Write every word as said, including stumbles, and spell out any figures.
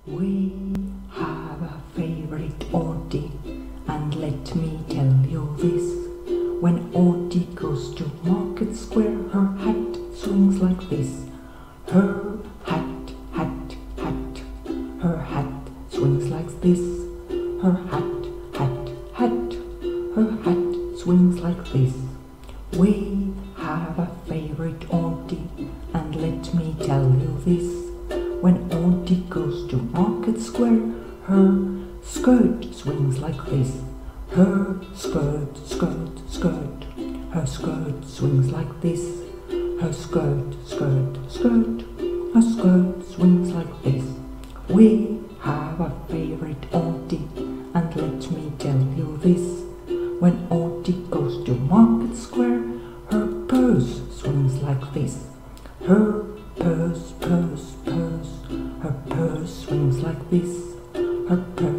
We have a favorite auntie, and let me tell you this. When auntie goes to Market Square, her hat swings like this. Her hat, hat, hat. Her hat swings like this. Her hat, hat, hat. Her hat swings like this. We have a favorite auntie, and let me tell you this. When auntie goes to Market Square, her skirt swings like this. Her skirt, skirt, skirt. Her skirt swings like this. Her skirt, skirt, skirt. Her skirt swings like this. We have a favorite auntie, and let me tell you this. When auntie goes to Market Square, her purse swings like this. Her purse, purse, purse. Her purse swings like this. Her purse